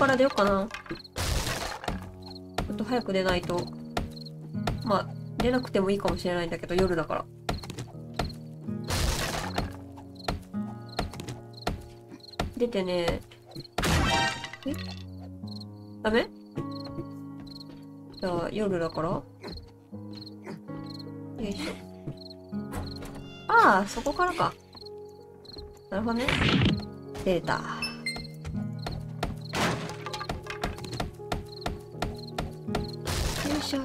から出ようかな。ちょっと早く出ないと。まあ、出なくてもいいかもしれないんだけど、夜だから。出てね。え？ダメ？じゃあ、夜だから？よいしょ。ああ、そこからか。なるほどね。出た。よいしょ。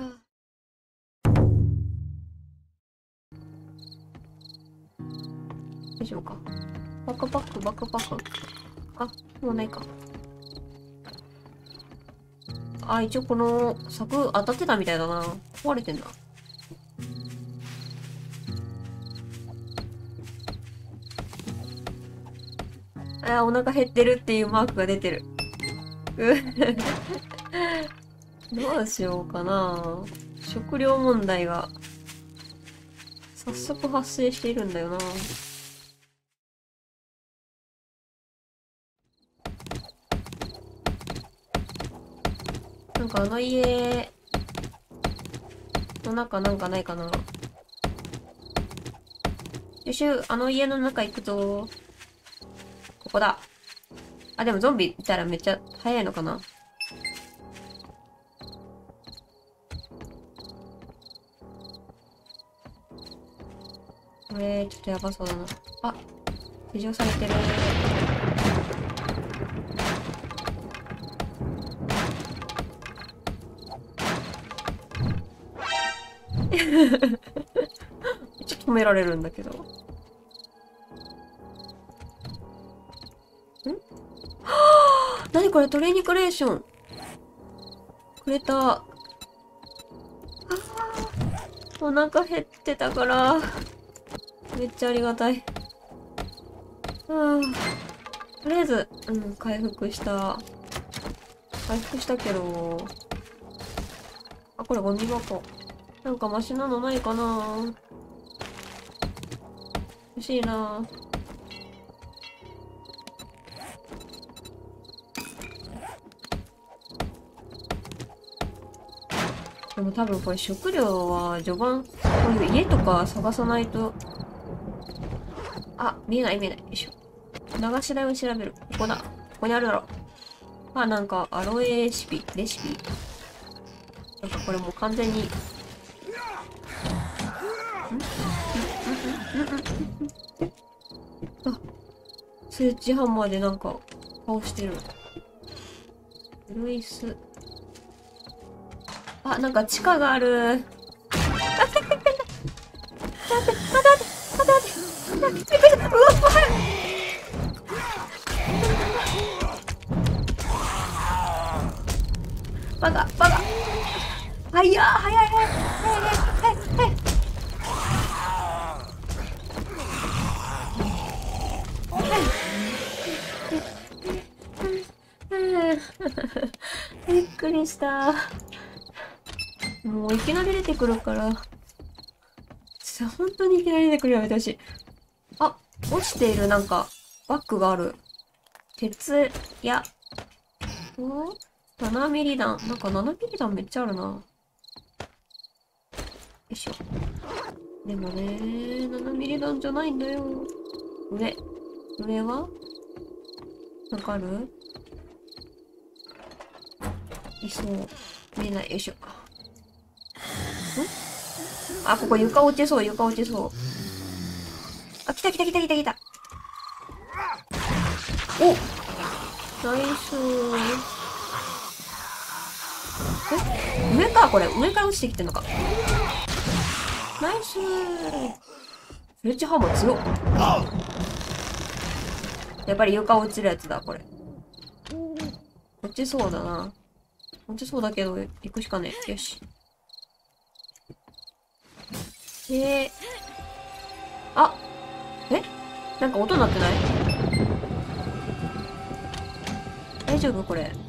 大丈夫か。バックパック、バックパック。あ、もうないか。あ、一応この柵当たってたみたいだな。壊れてんだ。あ、お腹減ってるっていうマークが出てる。どうしようかな。食料問題が早速発生しているんだよな。なんかあの家の中なんかないかな。よしゅ、あの家の中行くと、ここだ。あ、でもゾンビいたらめっちゃ早いのかな。これ、ちょっとやばそうだな。あ、施錠されてる。ちょっと止められるんだけど。ん？はぁ！何これ、トレイニクレーション。くれた。あー、お腹減ってたから。めっちゃありがたい。うん。とりあえず、回復した。回復したけど。あ、これゴミ箱。なんかマシなのないかな？欲しいな。でも多分これ食料は序盤、こういう家とか探さないと。あ、見えない見えない。よいしょ。流し台を調べる。ここだ。ここにあるだろ。あ、なんかアロエレシピ。なんかこれもう完全に。あ、スイッチハンマーでなんか倒してる。ルイス。あ、なんか地下がある。バカ。早い。びっくりした。もういきなり出てくるから。本当にいきなり出てくるやめてほしい。あ、落ちているなんか、バッグがある。鉄や、7ミリ弾。なんか7ミリ弾めっちゃあるな。よいしょ。でもね、7ミリ弾じゃないんだよ。上はなんかある？いそう。見えない。よいしょ。あ、ここ床落ちそう。あ、来た。お！ナイスー。上か、これ。上から落ちてきてんのか。ナイスー。フレッチハンマー強っ。やっぱり床落ちるやつだ、これ。落ちそうだな。落ちそうだけど、行くしかねえ。よし。あ、なんか音鳴ってない？大丈夫これ。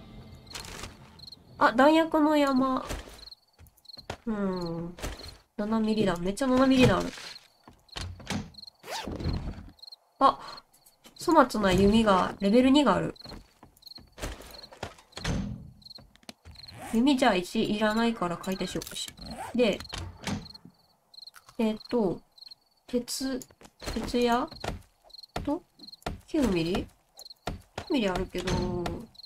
あ、弾薬の山。7ミリ弾。めっちゃ7ミリ弾ある。あ、粗末な弓が、レベル2がある。 弓じゃあ1いらないから解体しよう。し。で、鉄矢と9ミリ ?9 ミリあるけど、よ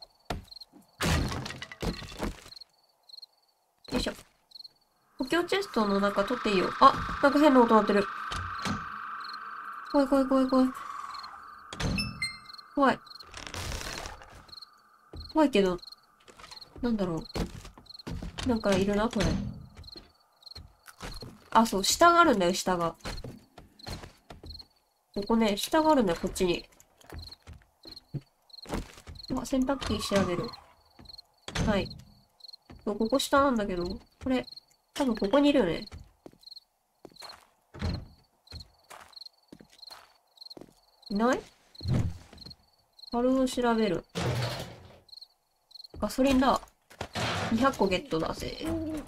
いしょ。補強チェストの中取っていいよ。あ、なんか変な音鳴ってる。怖い怖い怖い怖い。怖い。怖いけど、なんだろう。なんかいるな、これ。あ、そう、下があるんだよ、下が。ここね、下があるんだよ、こっちに。あ、洗濯機調べる。はい。そうここ下なんだけど、これ、多分ここにいるよね。いない？樽を調べる。ガソリンだ。200個ゲットだぜ。ん？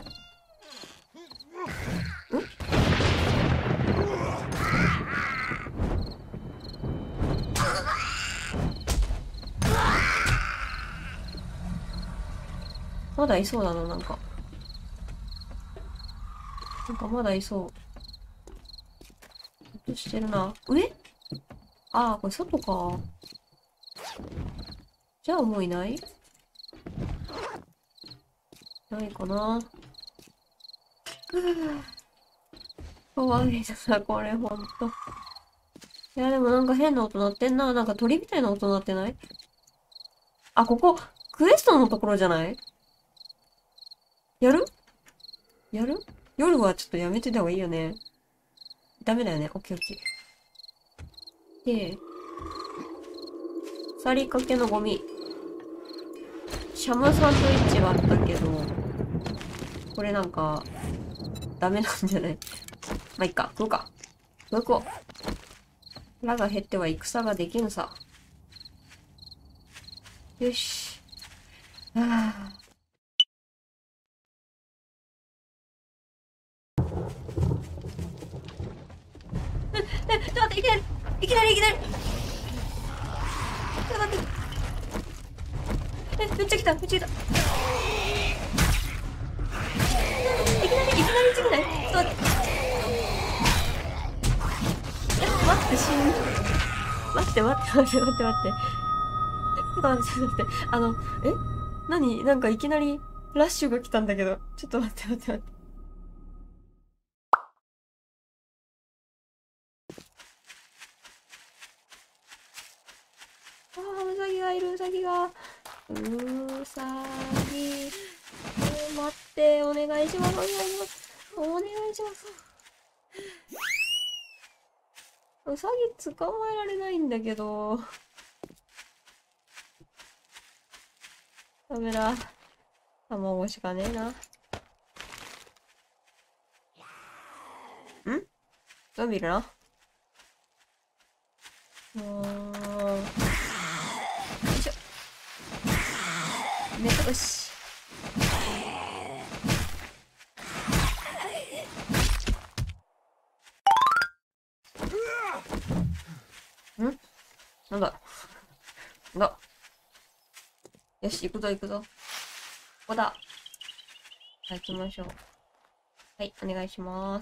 まだいそうだな、なんか。なんかまだいそう。ちょっとしてるな。上？ああ、これ外か。じゃあもういない？ないかな。怖いな、これほんと。いや、でもなんか変な音鳴ってんな。なんか鳥みたいな音鳴ってない？あ、ここ、クエストのところじゃない？やる？やる？夜はちょっとやめてた方がいいよね。ダメだよね。オッケーオッケー。で、腐りかけのゴミ。シャムサンドイッチはあったけど、これなんか、ダメなんじゃない？まあ、いっか。食うか。食おう。腹が減っては戦ができぬさ。よし。はあ。ちょっと待って、いきなりいきなりちょっと待って。めっちゃ来た、めっちゃ来た。いきなりすぎない？ちょっと待って。待って、死ぬ。待って。ちょっと待って。何？なんかいきなりラッシュが来たんだけど。ちょっと待って。ああ、ウサギがいる、ウサギが。うさぎ。待って、お願いします。お願いします。ウサギ捕まえられないんだけど。ダメだ。卵しかねえな。ゾンビいるな。よいしょ。よし。なんだよし、行くぞ。ここだ。はい、行きましょう。はい、お願いします。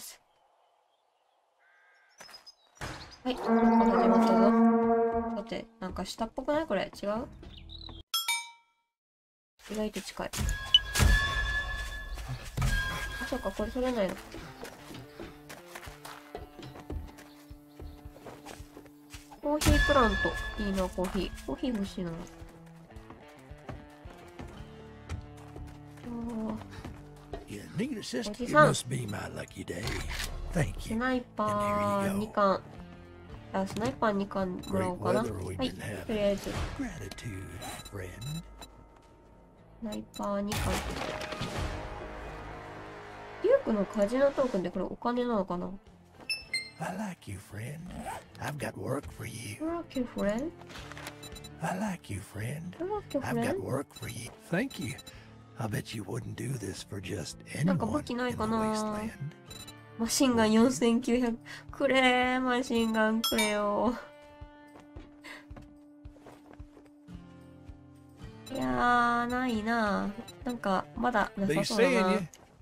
はい、始まったぞ。だって、なんか下っぽくない？これ。違う？意外と近い。あ、そうか、これ取れないの。コーヒープラント。いいな、コーヒー。コーヒー欲しいな。おじさん。スナイパー2巻。あ、スナイパー2巻もらおうかな。はい、とりあえず。スナイパー2巻。デュークのカジノトークンってこれお金なのかな？ I like you, friend. I've got work for you. I like you, friend. I like you, friend. I've got work for you. Thank you. I bet you wouldn't do this for just なんか anyone 武器ない in か the な？ wasteland. マシンガン4900。くれー、マシンガンくれよ。 いやー、ないな。なんか、まだな Be さそうだ seeing な。 you.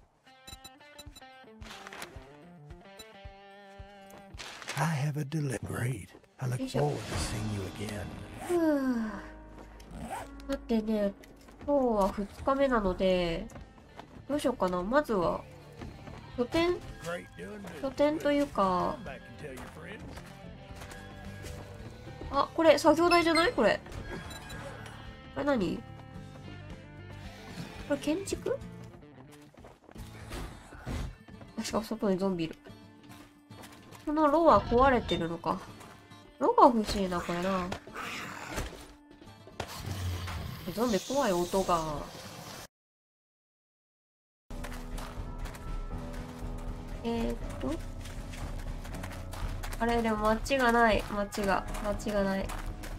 I have a delivery. Great. I look forward to seeing you again. ふぅ。だってね、今日は2日目なので、どうしようかな。まずは、拠点 Great doing 拠 business. 点というか、 Come back and tell your friends. あ、これ作業台じゃないこれ。これ何これ建築あ、しかも外にゾンビいる。この炉は壊れてるのか。炉が欲しいな、これな。ゾンビ怖い音が。あれ、でも街がない。街がない。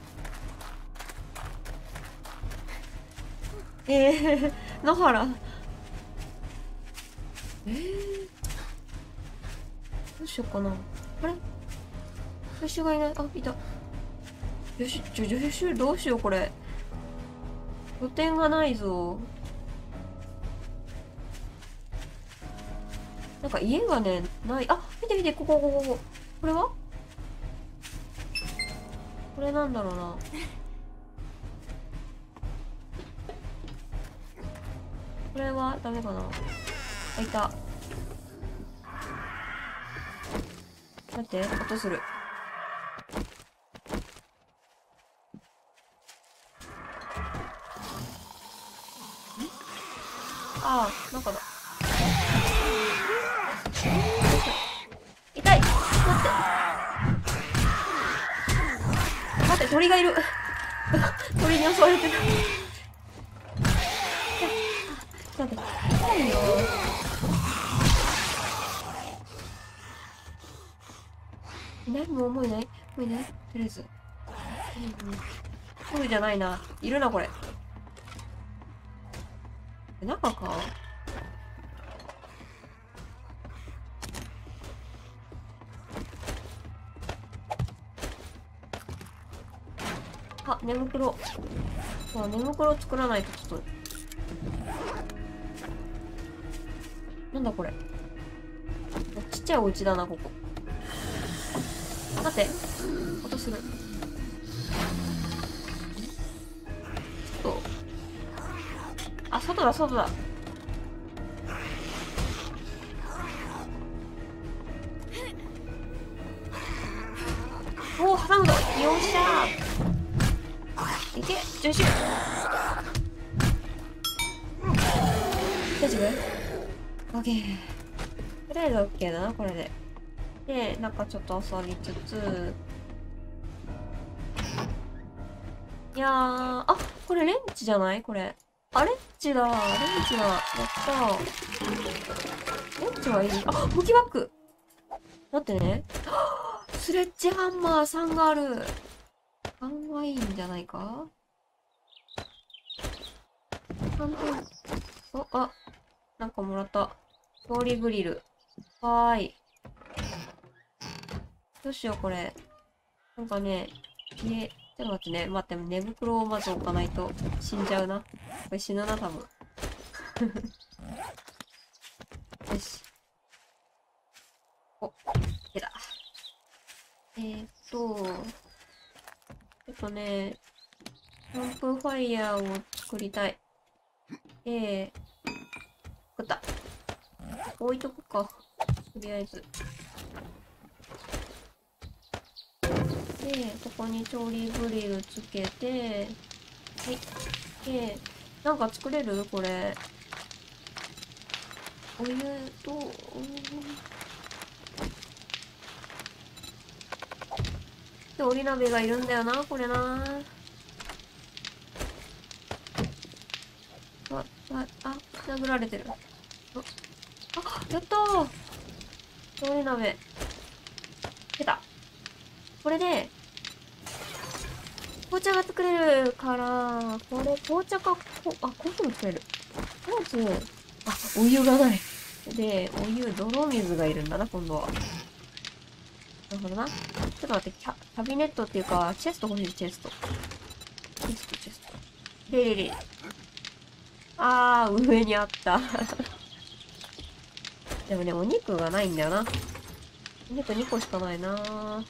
野原。どうしようかな。あれ助手がいない。あ、いた。助手どうしよう、これ。拠点がないぞ。なんか家がね、ない。あ、見て見て、ここ。これはこれなんだろうな。これはダメかな。あ、いた。待って、音する。ああ、なんかだ。痛い。待って、鳥がいる。鳥に襲われてる。待って、痛いよ。もういないとりあえず。そうじゃないな。いるな、これ。中かあ、寝袋。そう、寝袋作らないとちょっと。なんだこれ。ちっちゃいお家だな、ここ。待って。音する。ちょっと。あ、外だ。おお、挟むぞ。よっしゃー。いけ、助手。大丈夫？ OK。とりあえず OK だな、これで。で、なんかちょっと遊びつつ。いやー、あ、これレンチじゃないこれ。あ、レンチだ。やったー。レンチはいい。あ、武器バッグ。待ってね。スレッジハンマー3がある。3はいいんじゃないかあ、なんかもらった。調理グリル。はーい。どうしよう、これ。なんかね、ちょっと待ってね。待って、寝袋をまず置かないと死んじゃうな。これ死ぬな、多分。よし。お、出た。ちょっとね、キャンプファイヤーを作りたい。作った。置いとくか。とりあえず。で、ここに調理グリルつけて、はい。で、なんか作れるこれ。お湯と、調理鍋がいるんだよな、これな。殴られてる。あ、やったー！調理鍋。出た。これで、紅茶が作れるから、これ、紅茶か、コーヒーも作れる。まず、お湯がない。で、泥水がいるんだな、今度は。なるほどな。ちょっと待って、キャビネットっていうか、チェスト欲しい、チェスト。 リリリ。あー、上にあった。でもね、お肉がないんだよな。お肉2個しかないな。こ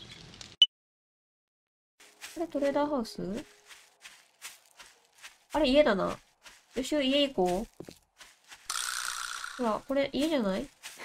れトレーダーハウス？あれ家だな。よし、家行こう。ほら、これ家じゃない？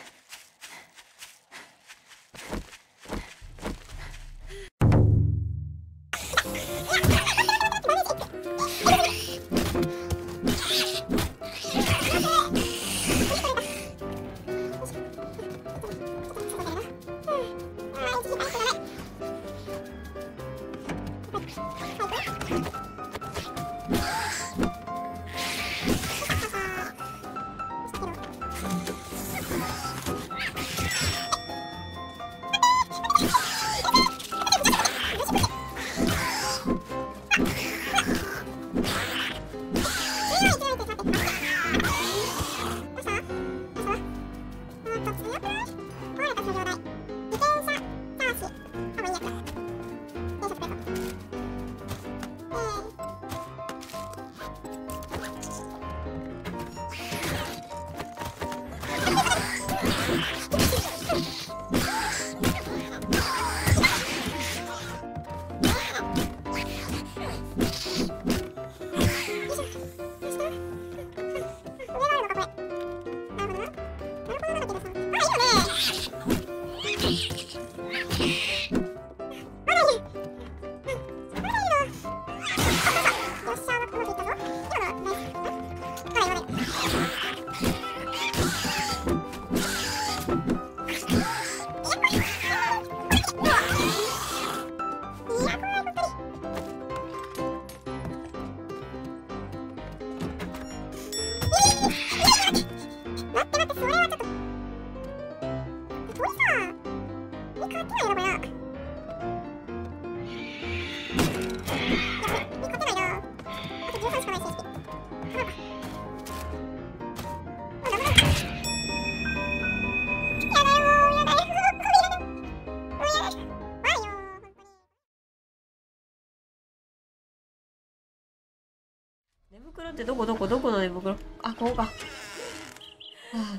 寝袋ってどこの寝袋？あ、ここか。はあ、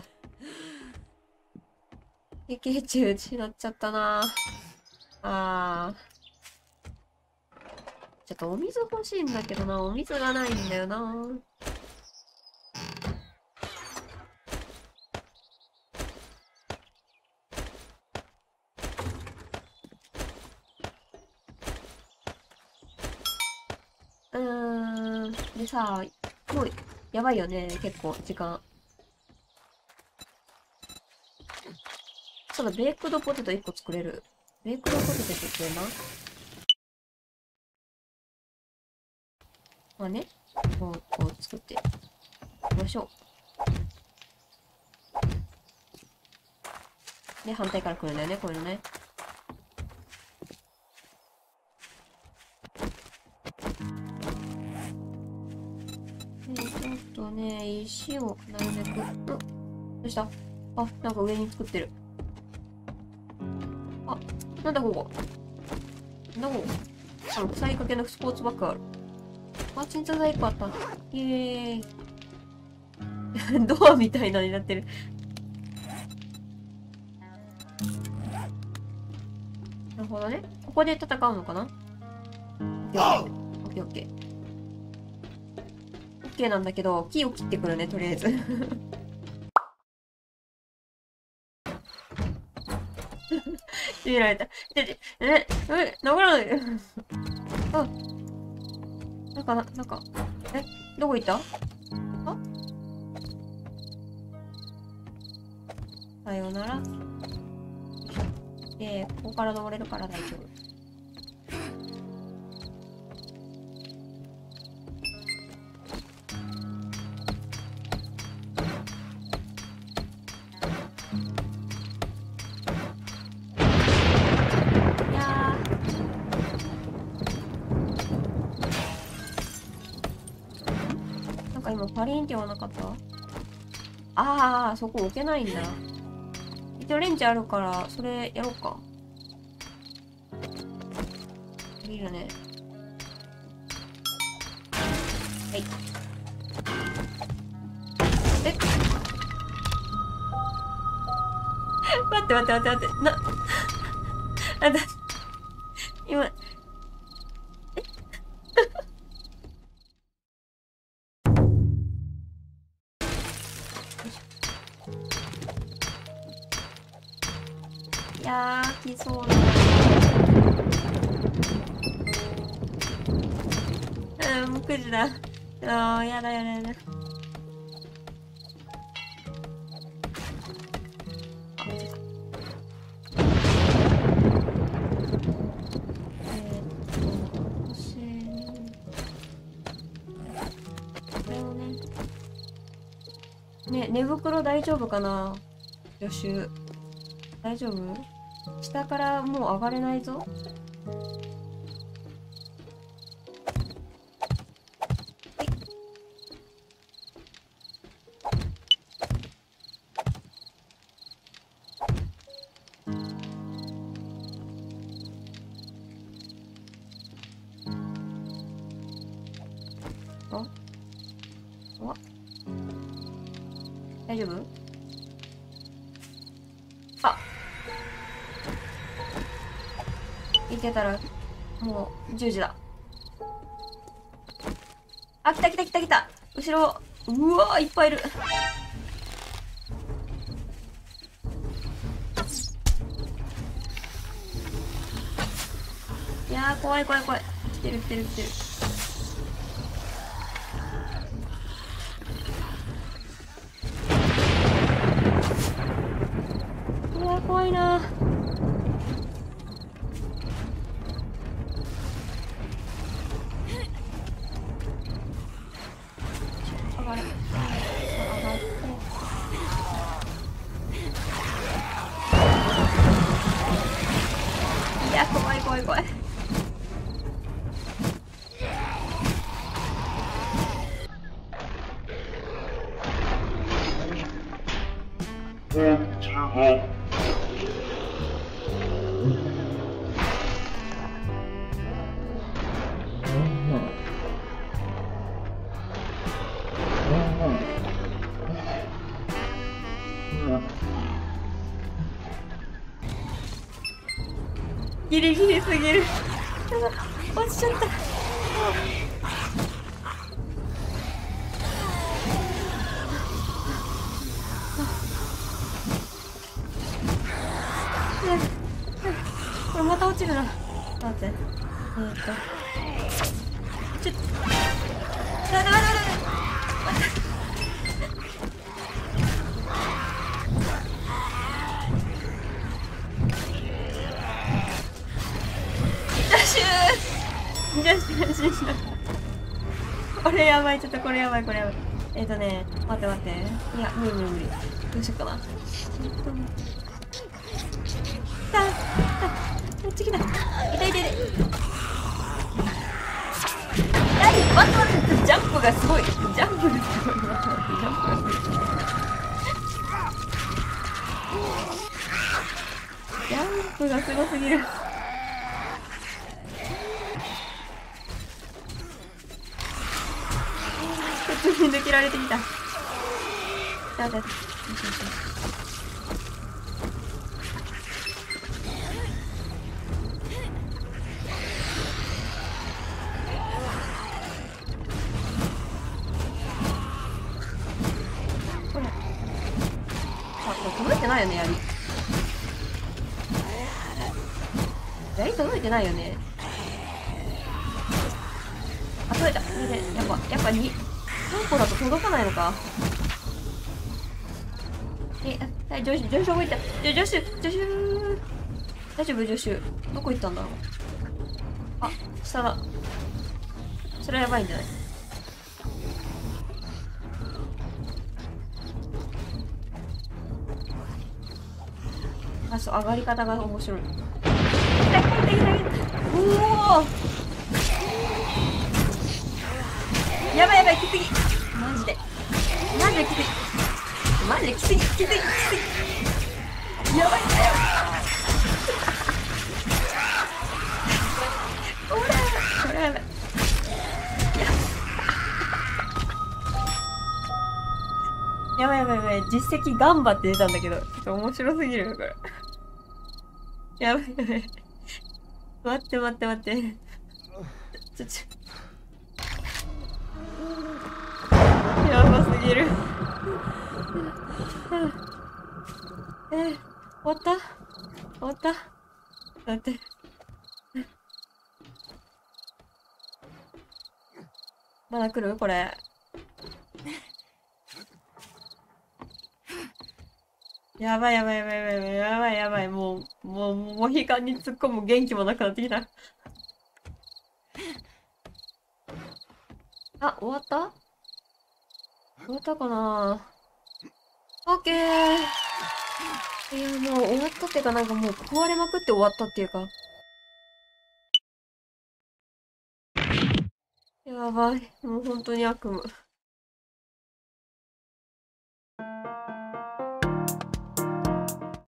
激中失っちゃったな。あー。ちょっとお水欲しいんだけどな。お水がないんだよな。でさ、もう、やばいよね。結構、時間。そうだ、ベークドポテト1個作れる。ベークドポテトって言ってな。まあね、こう作っていきましょう。で、反対から来るんだよね、こういうのね。ちょっとね、石をなるべく、どうした？あ、なんか上に作ってる。あ、なんだここ。なんだここ。腐りかけのスポーツバッグある。あ、鎮痛剤1個あった。イエーイ。ドアみたいなのになってる。なるほどね。ここで戦うのかな？オッケーオッケーオッケー。オッケーなんだけど、木を切ってくるね、とりあえず。閉められた。殴らない。あ、なんか、どこ行った？あ、さようなら。で、ここから登れるから大丈夫。今パリンって言わなかった？ああ、そこ置けないんだ。一応レンジあるから、それやろうか。いるね。ははい。え待って待って待って待って。あた、今、いやー、来そうな。もう9時だ。やだやだやだ。寝袋大丈夫かな？助手。大丈夫？下からもう上がれないぞ。大丈夫？あ、いけたらもう10時だ。あ、来た来た来た来た。後ろ、うわー、いっぱいいる。いやー、怖い怖い怖い。来てる来てる来てる。怖いな。上がる。上がって。いや、怖い怖い怖い。ギリギリすぎる。落ちちゃった。これまた落ちるな。待って。ちょっと。待って待って待って。これやばい、ちょっとこれやばい、これやばい。待って待って。いや、無理無理無理。どうしようかな。こっち来た。痛い痛い痛い。待って待って、ジャンプがすごい。ジャンプがすごい。ジャンプがすごすぎる。普通に抜けられてきた。やだ。これ。あ、これ届いてないよね、槍。槍届いてないよね。あ、届いた。これで、やっぱ2個だと届かないのか。はい、助手動いた。助手。大丈夫、助手。どこ行ったんだろう。あ、下だ。それはやばいんじゃない？あ、そう、上がり方が面白い。おお。やばいやばい、きつい。マジできつい。マジできつい。やばい。これやばい。 実績ガンバって出たんだけど、ちょっと面白すぎるよ、これ。やばいやばい。待って待って待って。やばすぎる。終わった終わっただって。まだ来るこれ。やばいやばいやばいやばいやばいやばい。もう、モヒカンに突っ込む元気もなくなってきた。あ、終わった終わったかな。オッケー。いや、もう終わったっていうか、なんかもう壊れまくって終わったっていうか。やばい。もう本当に悪夢。